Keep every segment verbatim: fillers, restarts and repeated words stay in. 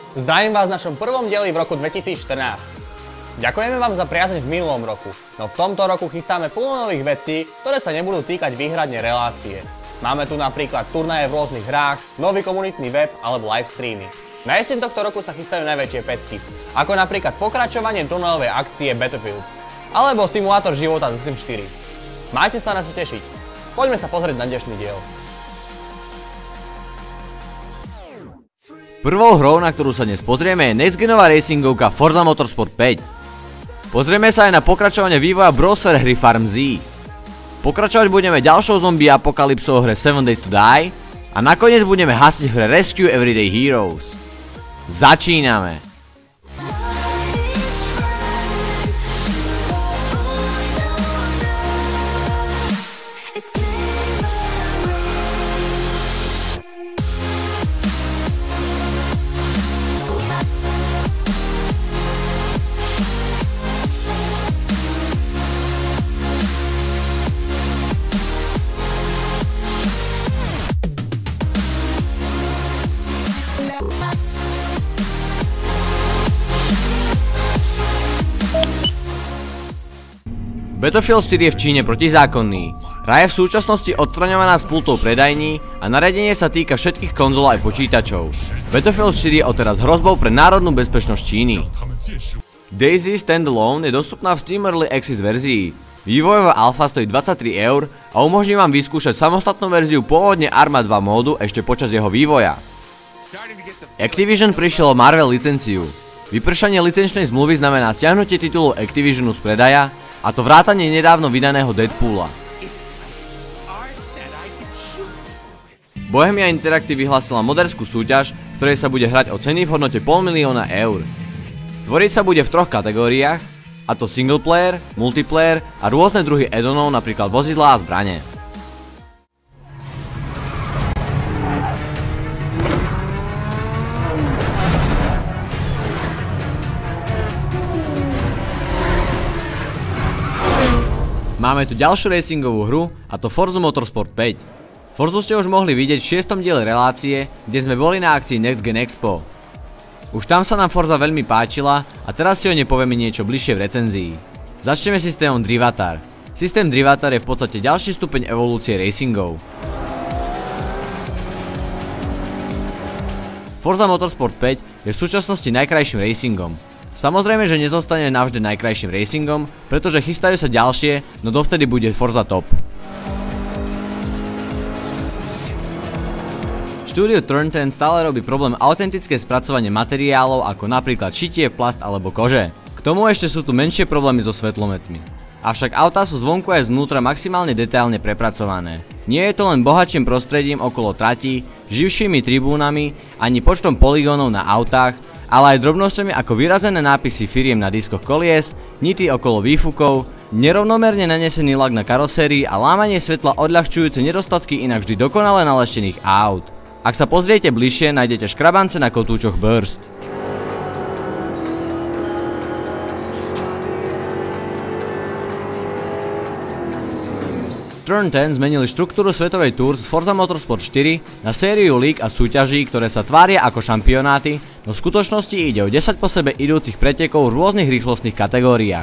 Zdravím vás v našom prvom dieli v roku dvetisícštrnásť. Ďakujeme vám za priazeň v minulom roku, no v tomto roku chystáme plno nových vecí, ktoré sa nebudú týkať výhradne relácie. Máme tu napríklad turnaje v rôznych hrách, nový komunitný web alebo live streamy. Na jeseň tohto roku sa chystajú najväčšie pecky, ako napríklad pokračovanie tunelovej akcie Battlefield, alebo simulátor života The Sims štyri. Máte sa na čo tešiť. Poďme sa pozrieť na dnešný diel. Prvou hrou, na ktorú sa dnes pozrieme, je nextgenová racingovka Forza Motorsport päť. Pozrieme sa aj na pokračovanie vývoja browser hry Farm Z. Pokračovať budeme ďalšou zombie apokalypsou hre seven days to die a nakoniec budeme hasiť v hre Rescue Everyday Heroes. Začíname! Battlefield štyri je v Číne protizákonný. Hra je v súčasnosti odstraňovaná z pultov predajní a nariadenie sa týka všetkých konzol aj počítačov. Battlefield štyri je odteraz hrozbou pre národnú bezpečnosť Číny. Daisy Standalone je dostupná v Steam Early Access verzii. Vývojová alfa stojí dvadsaťtri eur a umožní vám vyskúšať samostatnú verziu pôvodne Arma dva módu ešte počas jeho vývoja. Activision prišiel o Marvel licenciu. Vypršanie licenčnej zmluvy znamená stiahnutie titulu Activisionu z predaja, a to vrátanie nedávno vydaného Deadpoola. Bohemia Interactive vyhlásila moderskú súťaž, v ktorej sa bude hrať o ceny v hodnote pol milióna eur. Tvoriť sa bude v troch kategóriách, a to single player, multiplayer a rôzne druhy add-onov, napríklad vozidlá a zbrane. Máme tu ďalšiu racingovú hru, a to Forza Motorsport päť. Forzu ste už mohli vidieť v šiestom diele relácie, kde sme boli na akcii Next Gen Expo. Už tam sa nám Forza veľmi páčila a teraz si o nej povieme niečo bližšie v recenzii. Začneme systémom Drivatar. Systém Drivatar je v podstate ďalší stupeň evolúcie racingov. Forza Motorsport päť je v súčasnosti najkrajším racingom. Samozrejme, že nezostane navždy najkrajším racingom, pretože chystajú sa ďalšie, no dovtedy bude Forza top. Štúdio Turn ten stále robí problém autentické spracovanie materiálov ako napríklad šitie, plast alebo kože. K tomu ešte sú tu menšie problémy so svetlometmi. Avšak autá sú zvonku aj znútra maximálne detailne prepracované. Nie je to len bohatším prostredím okolo trati, živšími tribúnami ani počtom poligónov na autách, ale aj drobnosťami ako vyrazené nápisy firiem na diskoch kolies, nity okolo výfukov, nerovnomerne nanesený lak na karosérii a lámanie svetla odľahčujúce nedostatky inak vždy dokonale naleštených aut. Ak sa pozriete bližšie, nájdete škrabance na kotúčoch Burst. Turn ten zmenili štruktúru svetovej Tour z Forza Motorsport štyri na sériu líg a súťaží, ktoré sa tvária ako šampionáty, no v skutočnosti ide o desať po sebe idúcich pretekov v rôznych rýchlostných kategóriách.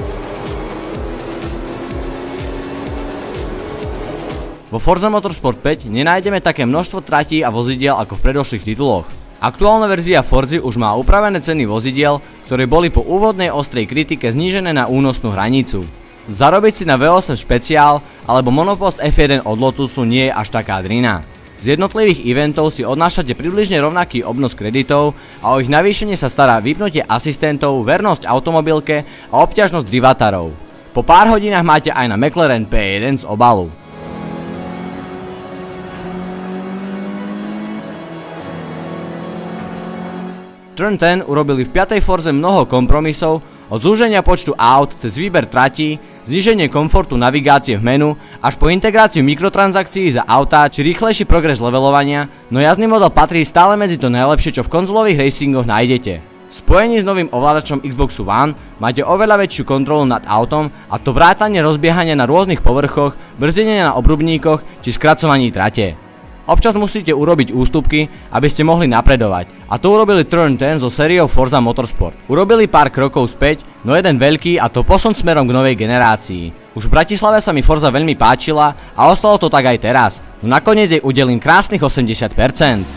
Vo Forza Motorsport päť nenájdeme také množstvo tratí a vozidiel ako v predošlých tituloch. Aktuálna verzia Forzy už má upravené ceny vozidiel, ktoré boli po úvodnej ostrej kritike znížené na únosnú hranicu. Zarobiť si na vé osem špeciál alebo monopost ef jeden od Lotusu nie je až taká drina. Z jednotlivých eventov si odnášate približne rovnaký obnos kreditov a o ich navýšenie sa stará vypnutie asistentov, vernosť automobilke a obťažnosť drivatarov. Po pár hodinách máte aj na McLaren pé jeden z obalu. Turn ten urobili v piatej Forze mnoho kompromisov, od zúženia počtu aut cez výber tratí, zníženie komfortu navigácie v menu, až po integráciu mikrotransakcií za autá či rýchlejší progres levelovania, no jazdný model patrí stále medzi to najlepšie, čo v konzolových racingoch nájdete. V spojení s novým ovládačom Xboxu One máte oveľa väčšiu kontrolu nad autom, a to vrátane rozbiehania na rôznych povrchoch, brzdenia na obrubníkoch či skracovaní trate. Občas musíte urobiť ústupky, aby ste mohli napredovať. A to urobili Turn ten so sériou Forza Motorsport. Urobili pár krokov späť, no jeden veľký, a to posun smerom k novej generácii. Už v Bratislave sa mi Forza veľmi páčila a ostalo to tak aj teraz. No nakoniec jej udelím krásnych osemdesiat percent.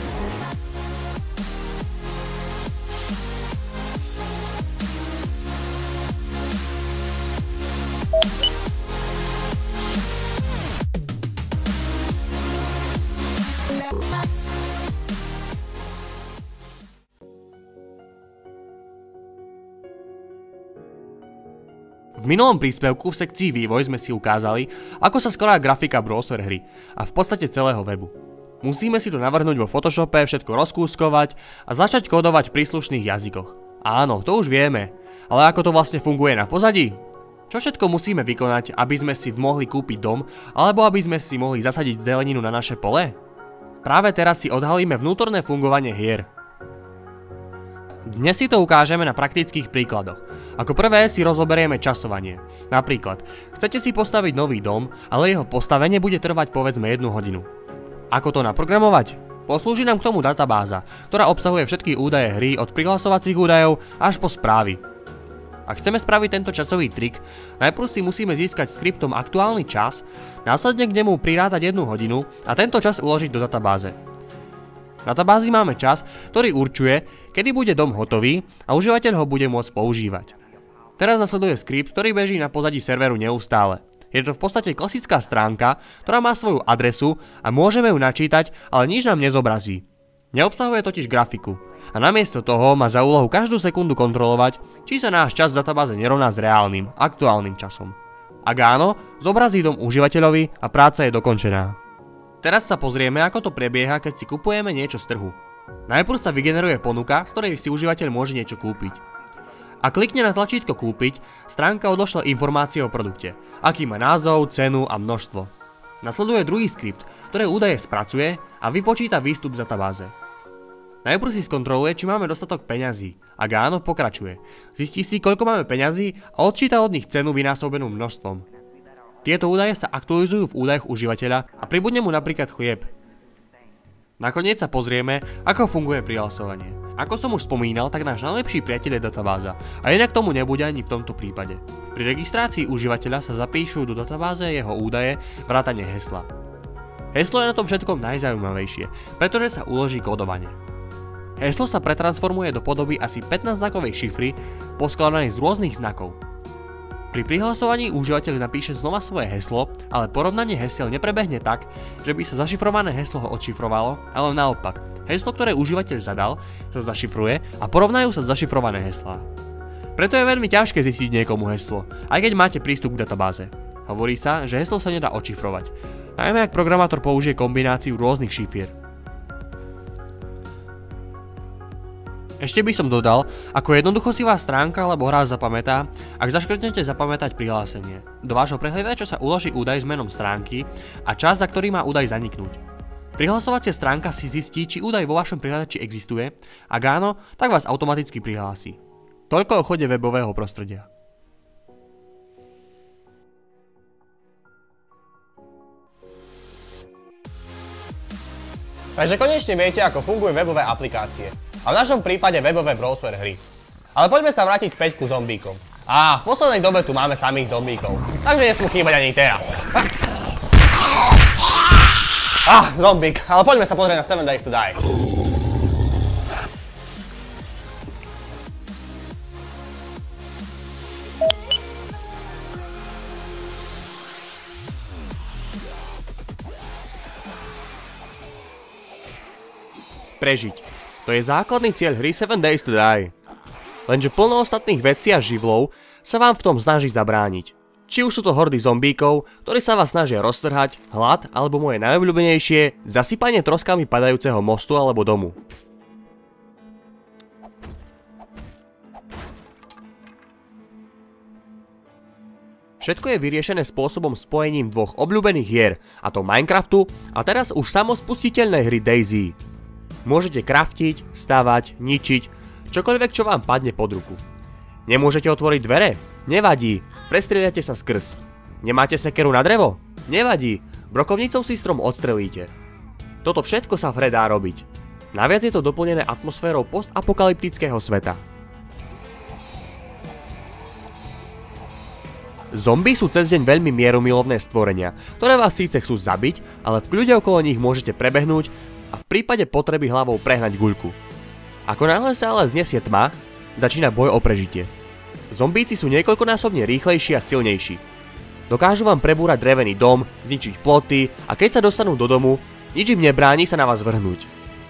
V minulom príspevku v sekcii vývoj sme si ukázali, ako sa skladá grafika browser hry a v podstate celého webu. Musíme si to navrhnúť vo Photoshope, všetko rozkúskovať a začať kódovať v príslušných jazykoch. Áno, to už vieme, ale ako to vlastne funguje na pozadí? Čo všetko musíme vykonať, aby sme si mohli kúpiť dom, alebo aby sme si mohli zasadiť zeleninu na naše pole? Práve teraz si odhalíme vnútorné fungovanie hier. Dnes si to ukážeme na praktických príkladoch. Ako prvé si rozoberieme časovanie. Napríklad, chcete si postaviť nový dom, ale jeho postavenie bude trvať povedzme jednu hodinu. Ako to naprogramovať? Poslúži nám k tomu databáza, ktorá obsahuje všetky údaje hry od prihlasovacích údajov až po správy. Ak chceme spraviť tento časový trik, najprv si musíme získať skriptom aktuálny čas, následne k nemu prirátať jednu hodinu a tento čas uložiť do databáze. V databázi máme čas, ktorý určuje, kedy bude dom hotový a užívateľ ho bude môcť používať. Teraz nasleduje skript, ktorý beží na pozadí serveru neustále. Je to v podstate klasická stránka, ktorá má svoju adresu a môžeme ju načítať, ale nič nám nezobrazí. Neobsahuje totiž grafiku a namiesto toho má za úlohu každú sekundu kontrolovať, či sa náš čas v databáze nerovná s reálnym, aktuálnym časom. Ak áno, zobrazí dom užívateľovi a práca je dokončená. Teraz sa pozrieme, ako to prebieha, keď si kupujeme niečo z trhu. Najprv sa vygeneruje ponuka, z ktorej si užívateľ môže niečo kúpiť. A klikne na tlačítko kúpiť, stránka odošle informácie o produkte, aký má názov, cenu a množstvo. Nasleduje druhý skript, ktoré údaje spracuje a vypočíta výstup z databáze. Najprv si skontroluje, či máme dostatok peňazí. Ak áno, pokračuje. Zistí si, koľko máme peňazí a odčíta od nich cenu vynásobenú množstvom. Tieto údaje sa aktualizujú v údajoch užívateľa a pribudne mu napríklad chlieb. Nakoniec sa pozrieme, ako funguje prihlasovanie. Ako som už spomínal, tak náš najlepší priateľ je databáza a inak tomu nebude ani v tomto prípade. Pri registrácii užívateľa sa zapíšu do databáze jeho údaje vrátane hesla. Heslo je na tom všetkom najzaujímavejšie, pretože sa uloží kódovanie. Heslo sa pretransformuje do podoby asi pätnásťznakovej šifry poskladanej z rôznych znakov. Pri prihlasovaní užívateľ napíše znova svoje heslo, ale porovnanie hesiel neprebehne tak, že by sa zašifrované heslo ho odšifrovalo, ale naopak. Heslo, ktoré užívateľ zadal, sa zašifruje a porovnajú sa zašifrované heslá. Preto je veľmi ťažké zistiť niekomu heslo, aj keď máte prístup k databáze. Hovorí sa, že heslo sa nedá odšifrovať, najmä ak programátor použije kombináciu rôznych šifier. Ešte by som dodal, ako jednoducho si vás stránka alebo hra zapamätá, ak zaškrtnete zapamätať prihlásenie. Do vášho prehliadača sa uloží údaj s menom stránky a čas, za ktorý má údaj zaniknúť. Prihlasovacia stránka si zistí, či údaj vo vašom prehliadači existuje, ak áno, tak vás automaticky prihlási. Toľko o chode webového prostredia. Takže konečne viete, ako fungujú webové aplikácie. A v našom prípade webové browser hry. Ale poďme sa vrátiť späť ku zombíkom. Á, v poslednej dobe tu máme samých zombíkov, takže nesmú chýbať ani teraz. Á, zombík, ale poďme sa pozrieť na seven days to die. Prežiť. To je základný cieľ hry seven days to die. Lenže plno ostatných vecí a živlov sa vám v tom snaží zabrániť. Či už sú to hordy zombíkov, ktorí sa vás snažia roztrhať, hlad, alebo moje najobľúbenejšie, zasypanie troskami padajúceho mostu alebo domu. Všetko je vyriešené spôsobom spojením dvoch obľúbených hier, a to Minecraftu a teraz už samospustiteľnej hry DayZ. Môžete craftiť, stavať, ničiť, čokoľvek, čo vám padne pod ruku. Nemôžete otvoriť dvere? Nevadí, prestrieľate sa skrz. Nemáte sekeru na drevo? Nevadí, brokovnicou si strom odstrelíte. Toto všetko sa v hre dá robiť. Naviac je to doplnené atmosférou postapokalyptického sveta. Zombie sú cez deň veľmi mierumilovné stvorenia, ktoré vás síce chcú zabiť, ale v kľude okolo nich môžete prebehnúť a v prípade potreby hlavou prehnať guľku. Ako náhle sa ale znesie tma, začína boj o prežitie. Zombíci sú niekoľkonásobne rýchlejší a silnejší. Dokážu vám prebúrať drevený dom, zničiť ploty a keď sa dostanú do domu, nič im nebráni sa na vás vrhnúť.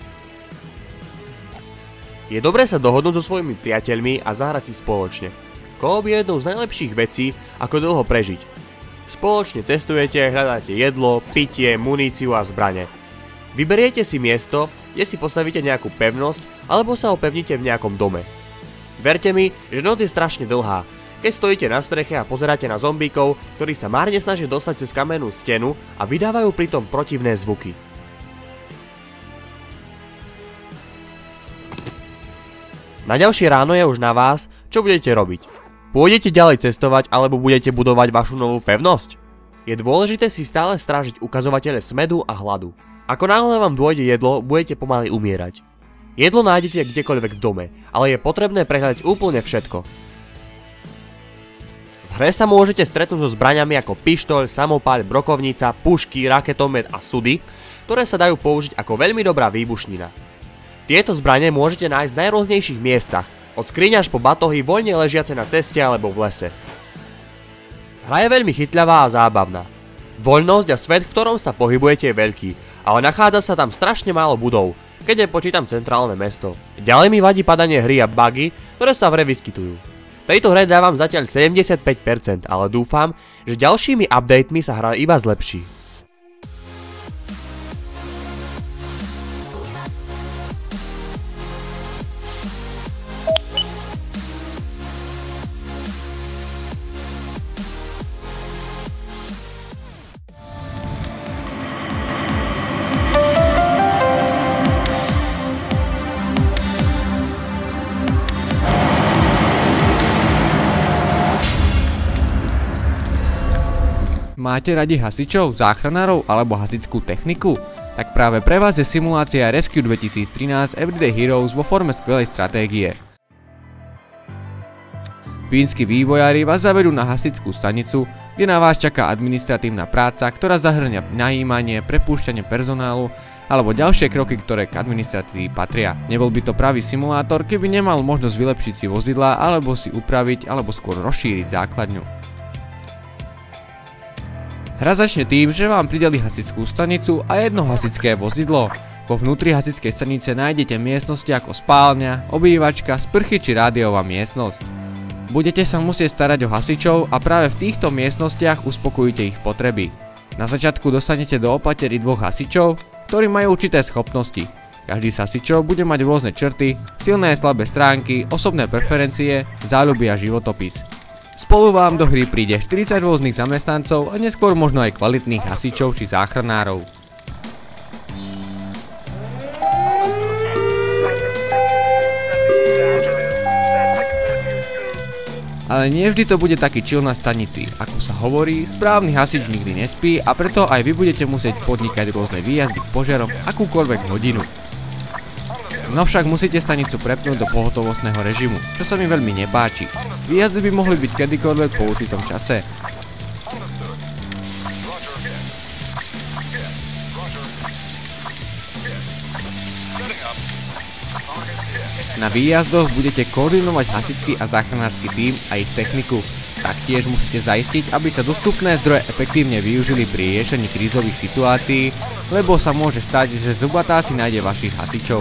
Je dobré sa dohodnúť so svojimi priateľmi a zahrať si spoločne. Koop je jednou z najlepších vecí, ako dlho prežiť. Spoločne cestujete, hľadáte jedlo, pitie, muníciu a zbrane. Vyberiete si miesto, kde si postavíte nejakú pevnosť, alebo sa opevníte v nejakom dome. Verte mi, že noc je strašne dlhá, keď stojíte na streche a pozeráte na zombíkov, ktorí sa márne snažia dostať cez kamennú stenu a vydávajú pritom protivné zvuky. Na ďalšie ráno je už na vás, čo budete robiť. Pôjdete ďalej cestovať alebo budete budovať vašu novú pevnosť? Je dôležité si stále strážiť ukazovatele smädu a hladu. Ako náhle vám dôjde jedlo, budete pomaly umierať. Jedlo nájdete kdekoľvek v dome, ale je potrebné prehľadať úplne všetko. V hre sa môžete stretnúť so zbraňami ako pištoľ, samopaľ, brokovnica, pušky, raketomet a sudy, ktoré sa dajú použiť ako veľmi dobrá výbušnina. Tieto zbrane môžete nájsť v najrôznejších miestach, od skriň až po batohy voľne ležiace na ceste alebo v lese. Hra je veľmi chytľavá a zábavná. Voľnosť a svet, v ktorom sa pohybujete, je veľký, ale nachádza sa tam strašne málo budov, keď nepočítam centrálne mesto. Ďalej mi vadí padanie hry a bugy, ktoré sa v hre vyskytujú. Tejto hre dávam zatiaľ sedemdesiatpäť percent, ale dúfam, že ďalšími updatemi sa hra iba zlepší. Máte radi hasičov, záchranárov alebo hasičskú techniku? Tak práve pre vás je simulácia Rescue dvetisíctrinásť Everyday Heroes vo forme skvelej stratégie. Fínsky vývojári vás zavedú na hasičskú stanicu, kde na vás čaká administratívna práca, ktorá zahŕňa najímanie, prepúšťanie personálu alebo ďalšie kroky, ktoré k administrácii patria. Nebol by to pravý simulátor, keby nemal možnosť vylepšiť si vozidlá alebo si upraviť alebo skôr rozšíriť základňu. Hra začne tým, že vám prideli hasičskú stanicu a jedno hasičské vozidlo. Vo vnútri hasičskej stanice nájdete miestnosti ako spálňa, obývačka, sprchy či rádiová miestnosť. Budete sa musieť starať o hasičov a práve v týchto miestnostiach uspokojíte ich potreby. Na začiatku dostanete do opatery dvoch hasičov, ktorí majú určité schopnosti. Každý z hasičov bude mať rôzne črty, silné a slabé stránky, osobné preferencie, záľuby a životopis. Spolu vám do hry príde štyridsať rôznych zamestnancov a neskôr možno aj kvalitných hasičov či záchranárov. Ale nie vždy to bude taký chill na stanici. Ako sa hovorí, správny hasič nikdy nespí a preto aj vy budete musieť podnikať rôzne výjazdy k požiarom akúkoľvek hodinu. No však musíte stanicu prepnúť do pohotovostného režimu, čo sa mi veľmi nepáči. Výjazdy by mohli byť kedykoľvek po určitom čase. Na výjazdoch budete koordinovať hasičský a záchranársky tím a ich techniku. Taktiež musíte zaistiť, aby sa dostupné zdroje efektívne využili pri riešení krízových situácií, lebo sa môže stať, že zubatá si nájde vašich hasičov.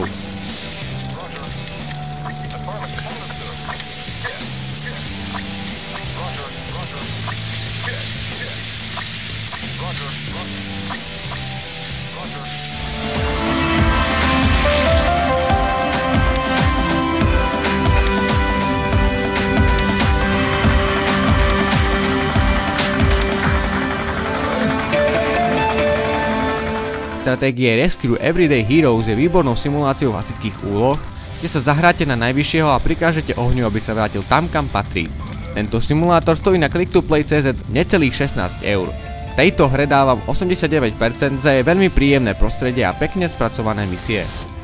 Stratégie Rescue Everyday Heroes je výbornou simuláciou hasičských úloh, kde sa zahráte na najvyššieho a prikážete ohňu, aby sa vrátil tam, kam patrí. Tento simulátor stojí na click to play bodka cé zet necelých šestnásť eur. Tejto hre dávam osemdesiatdeväť percent za jej veľmi príjemné prostredie a pekne spracované misie.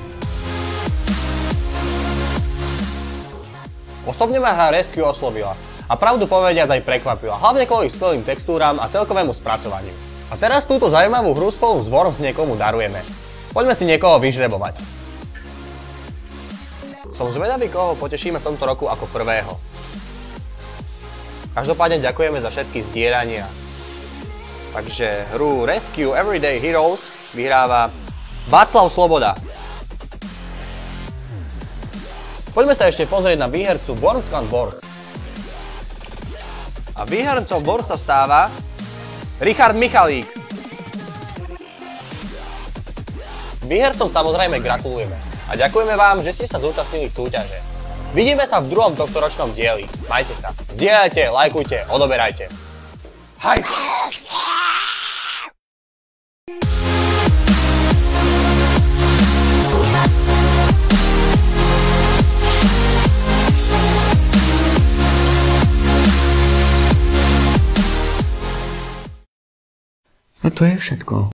Osobne ma hra Rescue oslovila a pravdu povediac aj prekvapila, hlavne kvôli skvelým textúram a celkovému spracovaniu. A teraz túto zaujímavú hru spolu s Worms niekomu darujeme. Poďme si niekoho vyžrebovať. Som zvedavý, koho potešíme v tomto roku ako prvého. Každopádne ďakujeme za všetky zdieľania. Takže hru Rescue Everyday Heroes vyhráva Václav Sloboda. Poďme sa ešte pozrieť na výhercu Worms Clan Wars. A výhercom Worms sa stáva Richard Michalík. Výhercom samozrejme gratulujeme a ďakujeme vám, že ste sa zúčastnili súťaže. Vidíme sa v druhom tohtoročnom dieli. Majte sa. Zdieľajte, lajkujte, odoberajte. Hajs! A to je všetko.